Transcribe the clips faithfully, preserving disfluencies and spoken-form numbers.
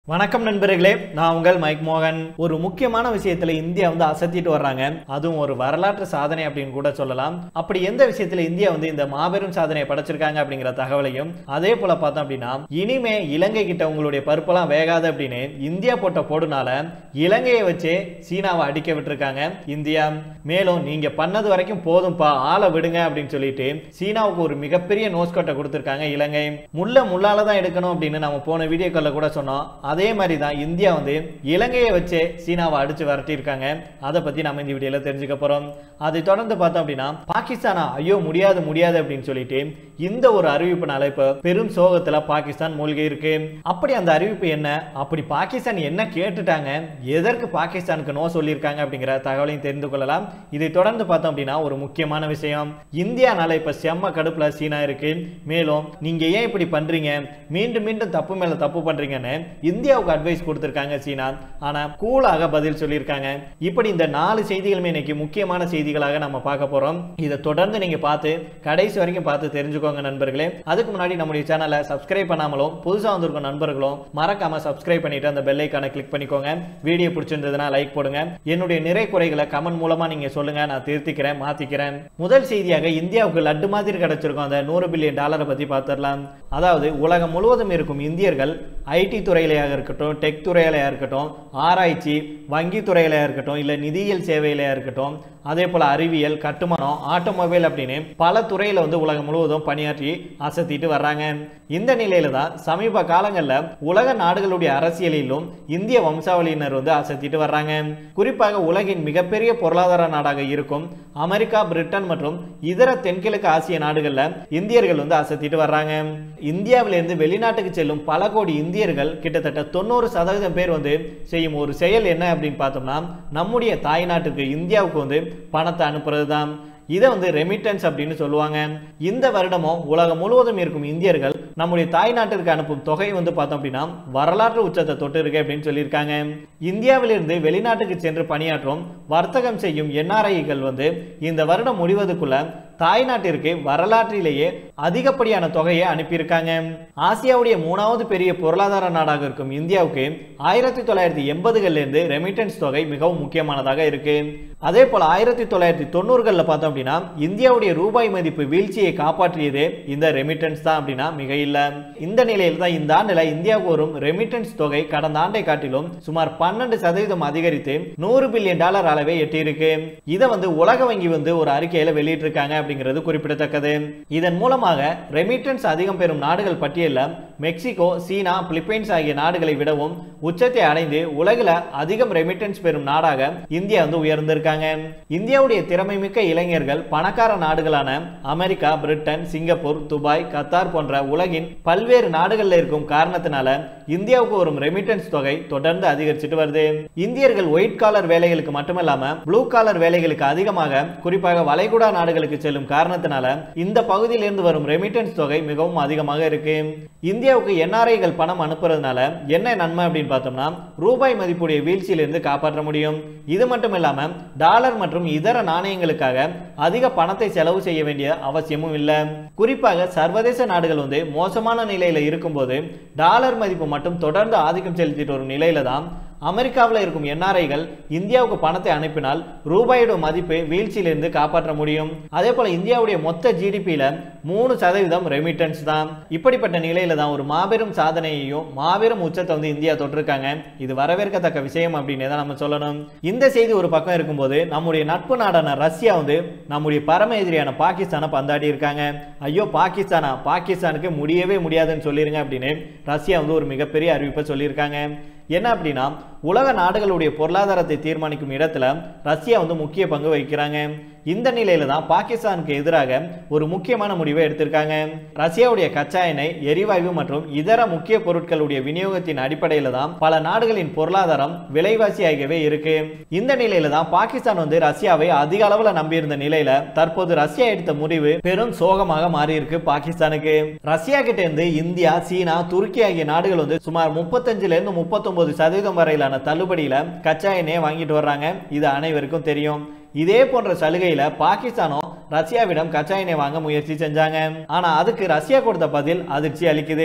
வணக்கம் நண்பர்களே, நான் உங்கள் மைக் மோகன். ஒரு முக்கியமான விஷயத்துல இந்தியா வந்து அசத்திட்டு வர்றாங்க. அதுவும் ஒரு வரலாற்று சாதனை அப்படின்னு கூட சொல்லலாம். அப்படி எந்த விஷயத்துல இந்தியா வந்து இந்த மாபெரும் சாதனையை படைச்சிருக்காங்க அப்படிங்கிற தகவலையும் அதே போல பார்த்தோம் அப்படின்னா, இனிமே இலங்கை கிட்ட உங்களுடைய பருப்பெல்லாம் வேகாது அப்படின்னு இந்தியா போட்ட போடுனால இலங்கையை வச்சு சீனாவை அடிக்க விட்டுருக்காங்க இந்தியா. மேலும் நீங்க பண்ணது வரைக்கும் போதும்பா, ஆளை விடுங்க அப்படின்னு சொல்லிட்டு சீனாவுக்கு ஒரு மிகப்பெரிய நோஸ்கட்டை கொடுத்திருக்காங்க இலங்கை. முள்ள முள்ளாலதான் எடுக்கணும் அப்படின்னு நம்ம போன வீடியோக்களில் கூட சொன்னோம். அதே மாதிரி தான் இந்தியா வந்து இலங்கையை வச்சு சீனாவை அடிச்சு விரட்டி இருக்காங்க. அதை பத்தி நம்ம இந்த வீடியோல தெரிஞ்சுக்க போறோம். அதை தொடர்ந்து பார்த்தோம் அப்படின்னா, பாகிஸ்தானா ஐயோ முடியாது முடியாது அப்படின்னு சொல்லிட்டு இந்த ஒரு அறிவிப்புனால இப்ப பெரும் சோகத்துல பாகிஸ்தான் மூழ்கி இருக்கு. அப்படி அந்த அறிவிப்பு என்ன, அப்படி பாகிஸ்தான் என்ன கேட்டுட்டாங்க, எதற்கு பாகிஸ்தானுக்கு நோ சொல்லியிருக்காங்க அப்படிங்கிற தகவலையும் தெரிந்து கொள்ளலாம். இதை தொடர்ந்து பார்த்தோம் அப்படின்னா, ஒரு முக்கியமான விஷயம், இந்தியானால இப்ப செம்ம கடுப்புல சீனா இருக்கு. மேலும் நீங்க ஏன் இப்படி பண்றீங்க, மீண்டும் மீண்டும் தப்பு மேல தப்பு பண்றீங்கன்னு இந்தியாவுக்கு அட்வைஸ் கொடுத்திருக்காங்க சீனா. ஆனா கூலாக பதில் சொல்லியிருக்காங்க. இப்படி இந்த நாலு செய்திகளுமே இன்னைக்கு முக்கியமான செய்திகளாக நம்ம பார்க்க போறோம். இதை தொடர்ந்து நீங்க பார்த்து கடைசி வரைக்கும் பார்த்து தெரிஞ்சுக்கோங்க நண்பர்களே. அதுக்கு முன்னாடி நம்முடைய சேனலை சப்ஸ்கிரைப் பண்ணாமலும் புதுசா வந்திருக்கும் நண்பர்களும் மறக்காம சப்ஸ்கிரைப் பண்ணிட்டு அந்த பெல் ஐகானை கிளிக் பண்ணிக்கோங்க. வீடியோ பிடிச்சிருந்ததுன்னா லைக் போடுங்க. என்னுடைய நிறை குறைகளை கமெண்ட் மூலமா நீங்க சொல்லுங்க, நான் திருத்திக்கிறேன், மாத்திக்கிறேன். முதல் செய்தியாக இந்தியாவுக்கு லட்டு மாதிரி கிடைச்சிருக்கும் அந்த நூறு பில்லியன் டாலரை பத்தி பார்த்துடலாம். அதாவது உலகம் முழுவதும் இருக்கும் இந்தியர்கள் ஐடி துறையிலையாக இருக்கட்டும், டெக் துறையிலையா இருக்கட்டும், ஆராய்ச்சி வங்கி துறையிலையா இருக்கட்டும், இல்ல நிதியியல் சேவையிலையா இருக்கட்டும், அதே போல அறிவியல், கட்டுமானம், ஆட்டோமொபைல் அப்படின்னு பல துறையில வந்து உலகம் முழுவதும் பணியாற்றி அசத்திட்டு வர்றாங்க. இந்த நிலையில தான் சமீப காலங்களில் உலக நாடுகளுடைய அரசியலிலும் இந்திய வம்சாவளியினர் வந்து அசத்திட்டு வர்றாங்க. குறிப்பாக உலகின் மிகப்பெரிய பொருளாதார நாடாக இருக்கும் அமெரிக்கா, பிரிட்டன் மற்றும் இதர தென்கிழக்கு ஆசிய நாடுகளில் இந்தியர்கள் வந்து அசத்திட்டு வர்றாங்க. இந்தியாவிலிருந்து வெளிநாட்டுக்கு செல்லும் பல கோடி இந்தியர்கள் கிட்டத்தட்ட தொண்ணூறு சதவீதம் பேர் வந்து செய்யும் ஒரு செயல் என்ன அப்படின்னு பார்த்தோம்னா, நம்முடைய தாய்நாட்டுக்கு இந்தியாவுக்கு வந்து பணத்தை அனுப்புறது தான். இதை வந்து ரெமிட்டன்ஸ் அப்படின்னு சொல்லுவாங்க. இந்த வருடமும் உலகம் முழுவதும் இருக்கும் இந்தியர்கள் நம்முடைய தாய்நாட்டிற்கு அனுப்பும் தொகை வந்து பார்த்தோம் அப்படின்னா வரலாற்று உச்சத்தை தொட்டு இருக்கு அப்படின்னு சொல்லியிருக்காங்க. இந்தியாவிலிருந்து வெளிநாட்டுக்கு சென்று பணியாற்றும் வர்த்தகம் செய்யும் என்ஆர்ஐகள் வந்து இந்த வருடம் முடிவதற்குள்ள தாய்நாட்டிற்கு வரலாற்றிலேயே அதிகப்படியான தொகையை அனுப்பியிருக்காங்க. ஆசியாவுடைய மூணாவது பெரிய பொருளாதார நாடாக இருக்கும் இந்தியாவுக்கு ஆயிரத்தி தொள்ளாயிரத்தி எண்பதுகள்ல இருந்து ரெமிட்டன்ஸ் தொகை மிகவும் முக்கியமானதாக இருக்கு. அதே போல ஆயிரத்தி தொள்ளாயிரத்தி தொண்ணூறுகள்ல பார்த்தோம் அப்படின்னா இந்தியாவுடைய ரூபாய் மதிப்பு வீழ்ச்சியை காப்பாற்றியது இந்த ரெமிட்டன்ஸ் தான் அப்படின்னா மிக இல்ல. இந்த நிலையில் தான் இந்த ஆண்டுல இந்தியாவுக்கு வரும் ரெமிட்டன்ஸ் தொகை கடந்த ஆண்டை காட்டிலும் சுமார் பன்னெண்டு சதவீதம் அதிகரித்து நூறு பில்லியன் டாலர் அளவை எட்டியிருக்கு. இதை வந்து உலக வங்கி வந்து ஒரு அறிக்கையில வெளியிட்டிருக்காங்க அப்படிங்கிறது குறிப்பிடத்தக்கது. இதன் மூலமாக ரெமிட்டன்ஸ் அதிகம் பெறும் நாடுகள் பட்டியலில் மெக்சிகோ, சீனா, பிலிப்பைன்ஸ் ஆகிய நாடுகளை விடவும் உச்சத்தை அடைந்து உலகில் அதிகம் ரெமிட்டன்ஸ் பெறும் நாடாக இந்தியா வந்து உயர்ந்திருக்காங்க. இந்தியாவுடைய திறமை மிக்க இளைஞர்கள் பணக்கார நாடுகளான America, Britain, Singapore, Dubai, Qatar போன்ற உலகின் பல்வேறு நாடுகளில் இருக்கும் காரணத்தினால இந்தியாவுக்கு வரும் ரெமிட்டன்ஸ் தொகை தொடர்ந்து அதிகரிச்சுட்டு வருது. இந்தியர்கள் ஒயிட் காலர் வேலைகளுக்கு மட்டுமல்லாம ப்ளூ காலர் வேலைகளுக்கு அதிகமாக குறிப்பாக வளைகுடா நாடுகளுக்கு செல்லும் காரணத்தினால இந்த பகுதியில் இருந்து வரும் ரெமிட்டன்ஸ் தொகை மிகவும் அதிகமாக இருக்கு. இந்தியாவுக்கு என்ஆர்ஐகள் பணம் அனுப்புறதுனால என்ன நன்மை அப்படின்னு பார்த்தோம்னா, ரூபாய் மதிப்புடைய வீழ்ச்சியிலிருந்து காப்பாற்ற முடியும். இது மட்டும் இல்லாம டாலர் மற்றும் இதர நாணயங்களுக்காக அதிக பணத்தை செலவு செய்ய வேண்டிய அவசியமும் இல்லை. குறிப்பாக சர்வதேச நாடுகள் வந்து மோசமான நிலையில இருக்கும்போது டாலர் மதிப்பு மட்டும் தொடர்ந்து ஆதிக்கம் செலுத்திட்டு வரும் நிலையில தான் அமெரிக்காவில் இருக்கும் என்ஆர்ஐகள் இந்தியாவுக்கு பணத்தை அனுப்பினால் ரூபாயோட மதிப்பு வீழ்ச்சியிலிருந்து காப்பாற்ற முடியும். அதே போல இந்தியாவுடைய மொத்த ஜிடிபியில மூணு சதவீதம் ரெமிட்டன்ஸ் தான். இப்படிப்பட்ட நிலையில தான் ஒரு மாபெரும் சாதனையையும் மாபெரும் உச்சத்தை வந்து இந்தியா தொட்டிருக்காங்க. இது வரவேற்கத்தக்க விஷயம் அப்படின்னு தான் நம்ம சொல்லணும். இந்த செய்தி ஒரு பக்கம் இருக்கும்போது நம்முடைய நட்பு நாடான ரஷ்யா வந்து நம்முடைய பரம எதிரியான பாகிஸ்தானை பந்தாடி இருக்காங்க. ஐயோ பாகிஸ்தானா, பாகிஸ்தானுக்கு முடியவே முடியாதுன்னு சொல்லிருங்க அப்படின்னு ரஷ்யா வந்து ஒரு மிகப்பெரிய அறிவிப்பை சொல்லியிருக்காங்க. என்ன அப்படின்னா, உலக நாடுகளுடைய பொருளாதாரத்தை தீர்மானிக்கும் இடத்துல ரஷ்யா வந்து முக்கிய பங்கு வகிக்கிறாங்க. இந்த நிலையில தான் பாகிஸ்தானுக்கு எதிராக ஒரு முக்கியமான முடிவை எடுத்திருக்காங்க. ரஷ்யாவுடைய கச்சா எண்ணெய், எரிவாயு மற்றும் இதர முக்கிய பொருட்களுடைய விநியோகத்தின் அடிப்படையில தான் பல நாடுகளின் பொருளாதாரம் விலைவாசி ஆகியவே இருக்கு. இந்த நிலையில தான் பாகிஸ்தான் வந்து ரஷ்யாவை அதிக அளவுல நம்பியிருந்த நிலையில தற்போது ரஷ்யா எடுத்த முடிவு பெரும் சோகமாக மாறி இருக்கு பாகிஸ்தானுக்கு. ரஷ்யா கிட்ட இருந்து இந்தியா, சீனா, துருக்கி ஆகிய நாடுகள் வந்து சுமார் முப்பத்தஞ்சுல இருந்து முப்பத்தி ஒன்பது சதவீதம் வரையிலான தள்ளுபடியில கச்சா எண்ணெயை வாங்கிட்டு வர்றாங்க. இது அனைவருக்கும் தெரியும். இதே போன்ற சலுகையில பாகிஸ்தானும் ரஷ்யாவிடம் கச்சா எண்ணெய் வாங்க முயற்சி செஞ்சாங்க. ஆனா அதுக்கு ரஷ்யா கொடுத்த பதில் அதிர்ச்சி அளிக்குது.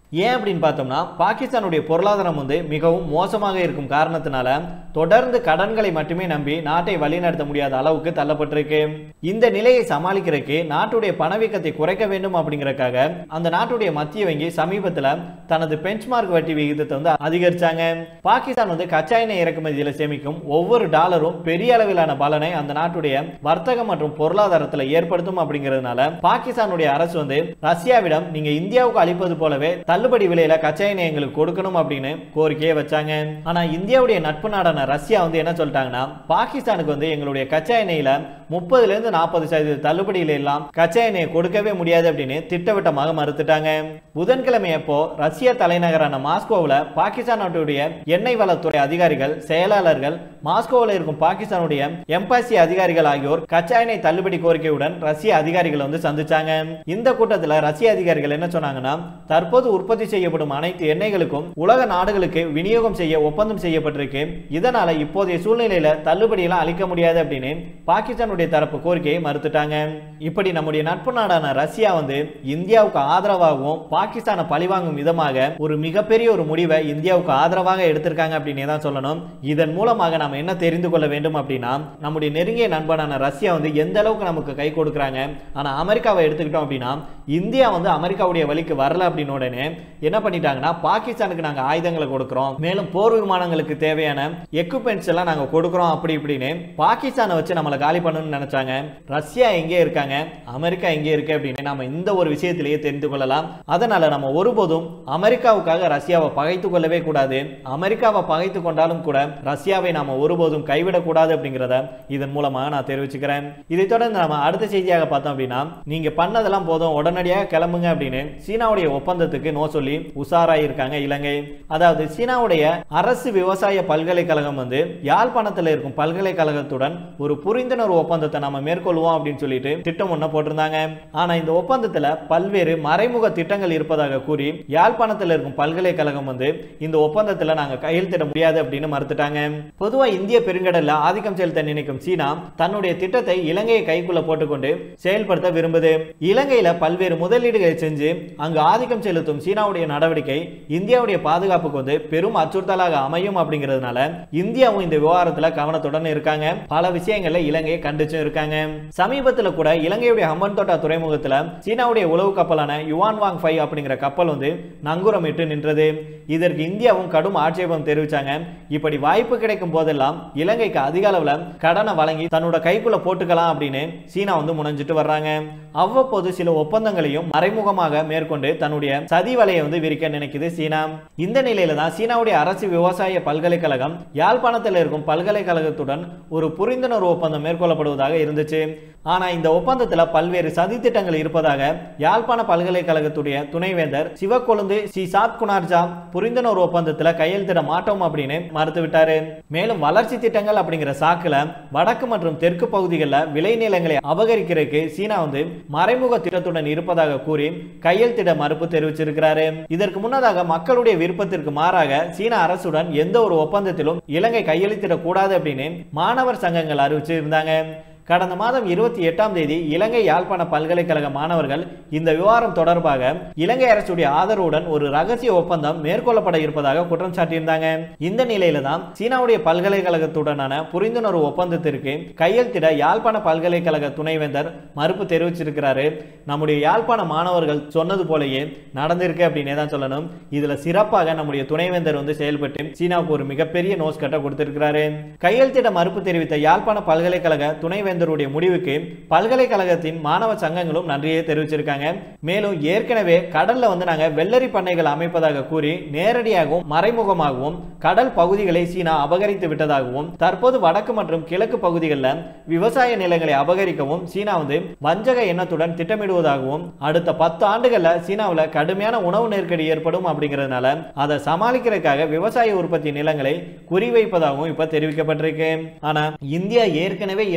ஏன் அப்படின்னு பார்த்தோம்னா பாகிஸ்தானுடைய பொருளாதாரம் வந்து மிகவும் மோசமாக இருக்கும் காரணத்தினால தொடர்ந்து கடன்களை மட்டுமே நம்பி நாட்டை வழிநடத்த முடியாத அளவுக்கு தள்ளப்பட்டிருக்கு. இந்த நிலையை சமாளிக்கிறதுக்கு நாட்டுடைய பணவீக்கத்தை குறைக்க வேண்டும் அப்படிங்கறதுக்காக அந்த நாட்டுடைய மத்திய வங்கி சமீபத்தில் தனது பெஞ்ச்மார்க் வட்டி விகிதத்தை வந்து அதிகரிச்சாங்க. பாகிஸ்தான் வந்து கச்சா எண்ணெய் இறக்குமதியில சேமிக்கும் ஒவ்வொரு டாலரும் பெரிய அளவிலான பலனை அந்த நாட்டுடைய வர்த்தகம் மற்றும் பொருளாதாரத்தில் ஏற்படுத்தும் அப்படிங்கிறதுனால பாகிஸ்தானுடைய அரசு வந்து ரஷ்யாவிடம் நீங்க இந்தியாவுக்கு அளிப்பது போலவே தள்ளுபடி விலையில கச்சா எண்ணெய் எங்களுக்கு கொடுக்கணும் அப்படின்னு கோரிக்கையை வச்சாங்க. ஆனா இந்தியாவுடைய நட்பு நாடான ரஷ்யா வந்து என்ன சொல்லிட்டாங்கன்னா பாகிஸ்தானுக்கு வந்து எங்களுடைய கச்சா எண்ணெயில முப்பதுல இருந்து நாற்பது சதவீத தள்ளுபடியில எல்லாம் கச்சா எண்ணெயை கொடுக்கவே முடியாது அப்படின்னு திட்டவட்டமாக மறுத்துட்டாங்க. புதன்கிழமை அப்போ ரஷ்யா தலைநகரான மாஸ்கோவில் பாகிஸ்தான் நாட்டுடைய எண்ணெய் வளத்துறை அதிகாரிகள், செயலாளர்கள், மாஸ்கோவில் இருக்கும் பாகிஸ்தானுடைய எம்பாசி அதிகாரிகள் ஆகியோர் கச்சா எண்ணெய் தள்ளுபடி கோரிக்கையுடன் ரஷ்ய அதிகாரிகள் வந்து சந்திச்சாங்க. இந்த கூட்டத்தில் ரஷ்ய அதிகாரிகள் என்ன சொன்னாங்கன்னா தற்போது உற்பத்தி செய்யப்படும் அனைத்து எண்ணெய்களுக்கும் உலக நாடுகளுக்கு விநியோகம் செய்ய ஒப்பந்தம் செய்யப்பட்டிருக்கு. இதனால இப்போதைய சூழ்நிலையில தள்ளுபடி எல்லாம் அளிக்க முடியாது அப்படின்னு பாகிஸ்தானுடைய தரப்பு கோரிக்கையை மறுத்துட்டாங்க. இப்படி நம்முடைய நட்பு நாடான ரஷ்யா வந்து இந்தியாவுக்கு ஆதரவாகவும் பாகிஸ்தானை பழிவாங்கும் விதமாக ஒரு மிகப்பெரிய ஒரு முடிவை இந்தியாவுக்கு ஆதரவாக எடுத்திருக்காங்க அப்படின்னு தான் சொல்லணும். இதன் மூலமாக நாம என்ன தெரிந்து கொள்ள வேண்டும் அப்படின்னா நம்முடைய நெருங்கிய நண்பனான ரஷ்யா வந்து எந்த அளவுக்கு நமக்கு கை கொடுக்குறாங்க. ஆனா அமெரிக்காவை எடுத்துக்கிட்டோம் அப்படின்னா இந்தியா வந்து அமெரிக்காவுடைய வழிக்கு வரல அப்படின்னு உடனே என்ன பண்ணிட்டாங்கன்னா பாகிஸ்தானுக்கு நாங்க ஆயுதங்களை கொடுக்கிறோம், மேலும் போர் விமானங்களுக்கு தேவையான எக்யூப்மெண்ட்ஸ் எல்லாம் நாங்க கொடுக்கிறோம் அப்படி இப்படின்னு பாகிஸ்தானை வச்சு நம்மளை காலி பண்ணணும்னு நினைச்சாங்க. ரஷ்யா எங்கே இருக்காங்க, அமெரிக்கா எங்கே இருக்கு அப்படின்னு நாம இந்த ஒரு விஷயத்திலேயே தெரிந்து கொள்ளலாம். அதனால நம்ம ஒருபோதும் அமெரிக்காவுக்காக ரஷ்யாவை பகைத்து கொள்ளவே கூடாது. அமெரிக்காவை பகைத்து கொண்டாலும் கூட ரஷ்யாவை நாம ஒருபோதும் கைவிடக் கூடாது அப்படிங்கிறத இதன் மூலமாக நான் தெரிவிச்சுக்கிறேன். இதை தொடர்ந்து நம்ம அடுத்த செய்தியாக பார்த்தோம் அப்படின்னா நீங்க பண்ணதெல்லாம் போதும் உடனடியாக கிளம்புங்க அப்படின்னு சீனாவுடைய ஒப்பந்தத்துக்கு நோ சொல்லி உசாராய் இருக்காங்க இலங்கை. அதாவது சீனாவுடைய அரசு விவசாய பல்கலைக்கழகம் வந்து யாழ்ப்பாணத்தில் இருக்கும் பல்கலைக்கழகத்துடன் ஒரு புரிந்துணர்வு ஒப்பந்தத்தை நாம மேற்கொள்வோம் அப்படின்னு சொல்லிட்டு திட்டம் ஒண்ணு போட்டிருந்தாங்க. ஆனா இந்த ஒப்பந்தத்துல பல்வேறு மறைமுக திட்டங்கள் இருப்பதாக கூறி யாழ்ப்பாணத்தில் இருக்கும் பல்கலைக்கழகம் வந்து இந்த ஒப்பந்தத்துல நாங்க கையெழுத்திட முடியாது அப்படின்னு மறுத்துட்டாங்க. பொதுவா இந்திய பெருங்கடல்ல ஆதிக்கம் செலுத்த நினைக்கும் சீனா தன்னுடைய திட்டத்தை இலங்கையை கைக்குள்ள போட்டுக்கொண்டு செயல்படுத்த விரும்புது. இலங்கையில பல்வேறு முதலீடுகளை செஞ்சு அங்கு ஆதிக்கம் செலுத்தும் சீனாவுடைய நடவடிக்கை இந்தியாவுடைய பாதுகாப்புக்கு வந்து பெரும் அச்சுறுத்தலாக அமையும் அப்படிங்கிறதுனால இந்தியாவும் இந்த விவகாரத்துல கவனத்துடன் இருக்காங்க. பல விஷயங்கள்ல இலங்கையை கண்டிச்சும் இருக்காங்க. சமீபத்துல கூட இலங்கையுடைய ஹம்பன்தோட்டா துறைமுகத்துல சீனாவுடைய உளவு கப்பலான யுவான் வாங் ஃபைவ் அப்படிங்கிற கப்பல் வந்து நங்கூரமிட்டு நின்றது. இதற்கு இந்தியாவும் கடும் ஆட்சேபம் தெரிவிச்சாங்க. இப்படி வாய்ப்பு கிடைக்கும் போதெல்லாம் இலங்கைக்கு அதிக அளவுல கடனை வழங்கி தன்னோட கைக்குள்ள போட்டுக்கலாம் அப்படின்னு சீனா வந்து முனைஞ்சிட்டு வர்றாங்க. அவ்வப்போது சில ஒப்பந்தங்களையும் மறைமுகமாக மேற்கொண்டு தன்னுடைய சதி வலையை வந்து விரிக்க நினைக்குது சீனா. இந்த நிலையில தான் சீனாவுடைய அரசு விவசாய பல்கலைக்கழகம் யாழ்ப்பாணத்தில் இருக்கும் பல்கலைக்கழகத்துடன் ஒரு புரிந்துணர்வு ஒப்பந்தம் மேற்கொள்ளப்படுவதாக இருந்துச்சு. ஆனா இந்த ஒப்பந்தத்துல பல்வேறு சதி திட்டங்கள் இருப்பதாக யாழ்ப்பாண பல்கலைக்கழகத்துடைய துணைவேந்தர் சிவக்கொழுந்து சி சாத் குணார்ஜா புரிந்துணர்வு ஒப்பந்தத்துல கையெழுத்திட மாட்டோம் அப்படின்னு மறுத்து விட்டாரு. மேலும் வளர்ச்சி திட்டங்கள் அப்படிங்கிற சாக்குல வடக்கு மற்றும் தெற்கு பகுதிகளில் விளைநிலங்களை அபகரிக்கிறதுக்கு சீனா வந்து மறைமுக திட்டத்துடன் இருப்பதாக கூறி கையெழுத்திட மறுப்பு தெரிவிச்சிருக்கிறாரு. இதற்கு முன்னதாக மக்களுடைய விருப்பத்திற்கு மாறாக சீனா அரசுடன் எந்த ஒரு ஒப்பந்தத்திலும் இலங்கை கையெழுத்திடக் கூடாது அப்படின்னு மாணவர் சங்கங்கள் அறிவிச்சு இருந்தாங்க. கடந்த மாதம் இருபத்தி எட்டாம் தேதி இலங்கை யாழ்ப்பாண பல்கலைக்கழக மாணவர்கள் இந்த விவகாரம் தொடர்பாக இலங்கை அரசுடைய ஆதரவுடன் ஒரு ரகசிய ஒப்பந்தம் மேற்கொள்ளப்பட இருப்பதாக குற்றம் சாட்டியிருந்தாங்க. இந்த நிலையில தான் சீனாவுடைய பல்கலைக்கழகத்துடனான புரிந்துணர்வு ஒப்பந்தத்திற்கு கையெழுத்திட யாழ்ப்பாண பல்கலைக்கழக துணைவேந்தர் மறுப்பு தெரிவிச்சிருக்கிறாரு. நம்முடைய யாழ்ப்பாண மாணவர்கள் சொன்னது போலயே நடந்திருக்கு அப்படின்னே தான் சொல்லணும். இதுல சிறப்பாக நம்முடைய துணைவேந்தர் வந்து செயல்பட்டு சீனாவுக்கு ஒரு மிகப்பெரிய நோஸ் கட்ட கொடுத்திருக்கிறாரு. கையெழுத்திட மறுப்பு தெரிவித்த யாழ்ப்பாண பல்கலைக்கழக துணைவேந்தர் முடிவுக்கு பல்கலைக்கழகத்தின் மாணவ சங்கங்களும் நன்றியை தெரிவிச்சிருக்காங்க. மேலும் ஏற்கனவே கடல்ல வந்து நாங்க வெள்ளரி பண்ணைகள் அமைப்பதாக கூறி நேரடியாகவும் மறைமுகமாகவும் கடல் பகுதிகளை சீனா அபகரித்து விட்டதாகவும் தற்போது வடக்கு மற்றும் கிழக்கு பகுதிகளில் விவசாய நிலங்களை அபகரிக்கவும் சீனா வந்து வஞ்சக எண்ணத்துடன் திட்டமிடுவதாகவும் அடுத்த பத்து ஆண்டுகள்ல சீனாவில் கடுமையான உணவு நெருக்கடி ஏற்படும் அப்படிங்கிறதுனால அதை சமாளிக்கிறதுக்காக விவசாய உற்பத்தி நிலங்களை குறிவைப்பதாகவும் இப்ப தெரிவிக்கப்பட்டிருக்கு. ஆனா இந்தியா ஏற்கனவே இலங்கைக்கு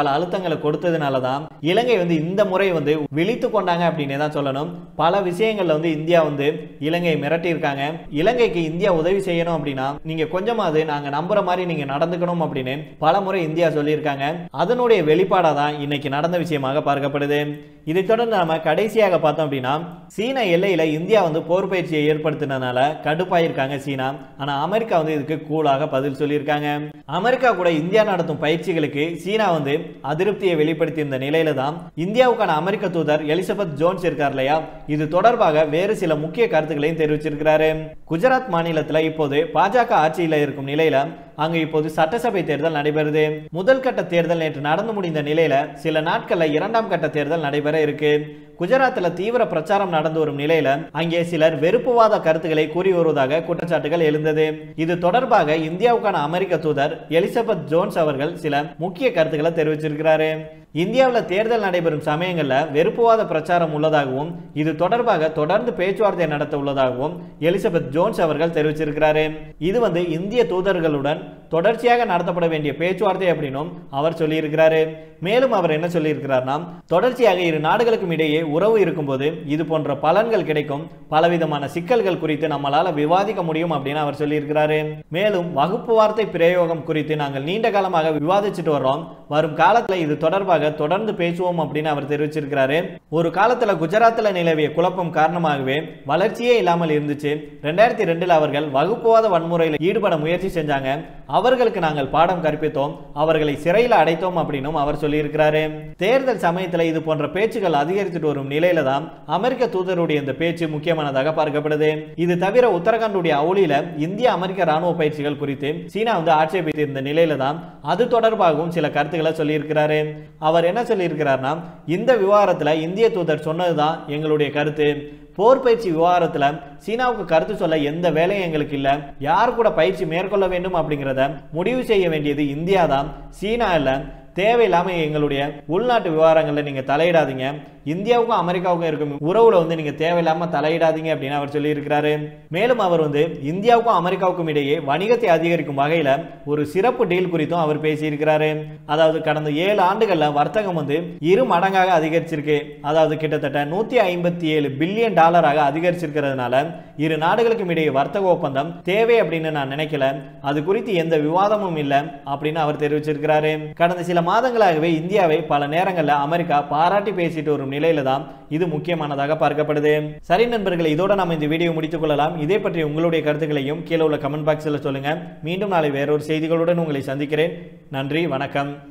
பல அழுத்தங்களை கொடுத்ததுனால தான் இலங்கை வந்து இந்த முறை வந்து விழித்து கொண்டாங்க அப்படின்னே தான் சொல்லணும். பல விஷயங்கள்ல வந்து இந்தியா வந்து இலங்கை மிரட்டி இருக்காங்க. இலங்கைக்கு இந்தியா உதவி செய்யணும் அப்படின்னா நீங்க கொஞ்சமாவது நாங்க நம்புற மாதிரி நீங்க நடந்துக்கணும் அப்படின்னு பல முறை இந்தியா சொல்லியிருக்காங்க. அதனுடைய வெளிப்பாடா தான் இன்னைக்கு நடந்த விஷயமாக பார்க்கப்படுது. இதை தொடர்ந்து நாம கடைசியாக பார்த்தோம் அப்படின்னா சீன எல்லையில இந்தியா வந்து போர் பயிற்சியை ஏற்படுத்தினதுனால கடுப்பாயிருக்காங்க சீனா. ஆனா அமெரிக்கா வந்து இதுக்கு கூலாக பதில் சொல்லியிருக்காங்க. அமெரிக்கா கூட இந்தியா நடத்தும் பயிற்சிகளுக்கு சீனா வந்து அதிருப்தியை வெளிப்படுத்தி இருந்த நிலையில தான் இந்தியாவுக்கான அமெரிக்க தூதர் எலிசபெத் ஜோன்ஸ் இருக்கார் இல்லையா, இது தொடர்பாக வேறு சில முக்கிய கருத்துக்களையும் தெரிவிச்சிருக்கிறாரு. குஜராத் மாநிலத்தில் இப்போது பாஜக ஆட்சியில் இருக்கும் நிலையில அங்கு இப்போது சட்டசபை தேர்தல் நடைபெறுது. முதல் கட்ட தேர்தல் நேற்று நடந்து முடிந்த நிலையில சில நாட்கள்ல இரண்டாம் கட்ட தேர்தல் நடைபெற இருக்கு. குஜராத்தில் தீவிர பிரச்சாரம் நடந்து வரும் நிலையில அங்கே சிலர் வெறுப்புவாத கருத்துக்களை கூறி வருவதாக குற்றச்சாட்டுகள் எழுந்தது. இது தொடர்பாக இந்தியாவுக்கான அமெரிக்க தூதர் எலிசபெத் ஜோன்ஸ் அவர்கள் சில முக்கிய கருத்துக்களை தெரிவிச்சிருக்கிறாரு. இந்தியாவில் தேர்தல் நடைபெறும் சமயங்களில் வெறுப்புவாத பிரச்சாரம் உள்ளதாகவும் இது தொடர்பாக தொடர்ந்து பேச்சுவார்த்தை நடத்த உள்ளதாகவும் எலிசபெத் ஜோன்ஸ் அவர்கள் தெரிவிச்சிருக்கிறாரு. இது வந்து இந்திய தூதர்களுடன் தொடர்ச்சியாக நடத்தப்பட வேண்டிய பேச்சுவார்த்தை அப்படின்னும் அவர் சொல்லியிருக்கிறாரு. மேலும் அவர் என்ன சொல்லியிருக்கிறார்னா, தொடர்ச்சியாக இரு நாடுகளுக்கும் இடையே உறவு இருக்கும்போது இது போன்ற பலன்கள் கிடைக்கும், பலவிதமான சிக்கல்கள் குறித்து நம்மளால விவாதிக்க முடியும் அப்படின்னு அவர் சொல்லியிருக்கிறாரு. மேலும் வகுப்பு வார்த்தை பிரயோகம் குறித்து நாங்கள் நீண்ட காலமாக விவாதிச்சுட்டு வர்றோம், வரும் காலத்தில் இது தொடர்பாக தொடர்ந்து பேசுவோம் அப்படின்னு அவர் தெரிவிச்சிருக்கிறாரு. ஒரு காலத்துல குஜராத்தில் நிலவிய குழப்பம் காரணமாகவே வளர்ச்சியே இல்லாமல் இருந்துச்சு. ரெண்டாயிரத்தி ரெண்டுல அவர்கள் வகுப்புவாத வன்முறையில் ஈடுபட முயற்சி செஞ்சாங்க. அவர்களுக்கு நாங்கள் பாடம் கற்பித்தோம், அவர்களை சிறையில் அடைத்தோம் அப்படின்னும் அவர் சொல்லியிருக்கிறாரு. தேர்தல் சமயத்தில் இது போன்ற பேச்சுகள் அதிகரித்துட்டு வரும் நிலையில தான் அமெரிக்க தூதருடைய இந்த பேச்சு முக்கியமானதாக பார்க்கப்படுது. இது தவிர உத்தரகாண்டுடைய அவுளியில இந்திய அமெரிக்க ராணுவ பயிற்சிகள் குறித்து சீனா வந்து ஆட்சேபித்திருந்த நிலையில தான் அது தொடர்பாகவும் சில கருத்துக்களை சொல்லியிருக்கிறாரு. அவர் என்ன சொல்லியிருக்கிறார்னா, இந்த விவகாரத்தில் இந்திய தூதர் சொன்னதுதான் எங்களுடைய கருத்து. போர் பயிற்சி விவகாரத்துல சீனாவுக்கு கருத்து சொல்ல எந்த வேலையும் எங்களுக்கு இல்ல. யார் கூட பயிற்சி மேற்கொள்ள வேண்டும் அப்படிங்கிறத முடிவு செய்ய வேண்டியது இந்தியா தான், சீனா இல்ல. தேவையில்லாம எங்களுடைய உள்நாட்டு விவகாரங்களில் நீங்க தலையிடாதீங்க, இந்தியாவுக்கும் அமெரிக்காவுக்கும் இருக்கும் உறவுல வந்து நீங்க தேவையில்லாம தலையிடாதீங்க அப்படின்னு அவர் சொல்லியிருக்கிறாரு. மேலும் அவர் வந்து இந்தியாவுக்கும் அமெரிக்காவுக்கும் இடையே வணிகத்தை அதிகரிக்கும் வகையில ஒரு சிறப்பு டீல் குறித்தும் அவர் பேசியிருக்கிறாரு. அதாவது கடந்த ஏழு ஆண்டுகள்ல வர்த்தகம் வந்து இரு மடங்காக அதிகரிச்சிருக்கு. அதாவது கிட்டத்தட்ட நூத்தி ஐம்பத்தி ஏழு பில்லியன் டாலராக அதிகரிச்சிருக்கிறதுனால இரு நாடுகளுக்கும் இடையே வர்த்தக ஒப்பந்தம் தேவை அப்படின்னு நான் நினைக்கல, அது குறித்து எந்த விவாதமும் இல்லை அப்படின்னு அவர் தெரிவிச்சிருக்கிறாரு. கடந்த சில மாதங்களாகவே இந்தியாவை பல நேரங்களில் அமெரிக்கா பாராட்டி பேசிட்டு வரும் நிலையில தான் இது முக்கியமானதாக பார்க்கப்படுது. சரி நண்பர்களே, இதோட நம்ம இந்த வீடியோ முடித்துக் கொள்ளலாம். இதே பற்றி உங்களுடைய கருத்துக்களையும் கீழே உள்ள கமெண்ட் பாக்ஸில் சொல்லுங்க. மீண்டும் நாளை வேறொரு செய்திகளுடன் உங்களை சந்திக்கிறேன். நன்றி, வணக்கம்.